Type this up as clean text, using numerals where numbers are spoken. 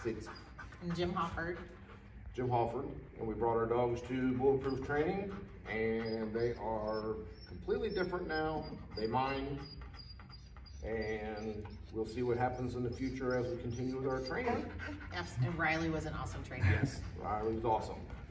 6. And Jim Hofford. Jim Hofford, and we brought our dogs to Bulletproof Training, and they are completely different now. They mind, and we'll see what happens in the future as we continue with our training. Yes, and Riley was an awesome trainer. Yes, Riley was awesome.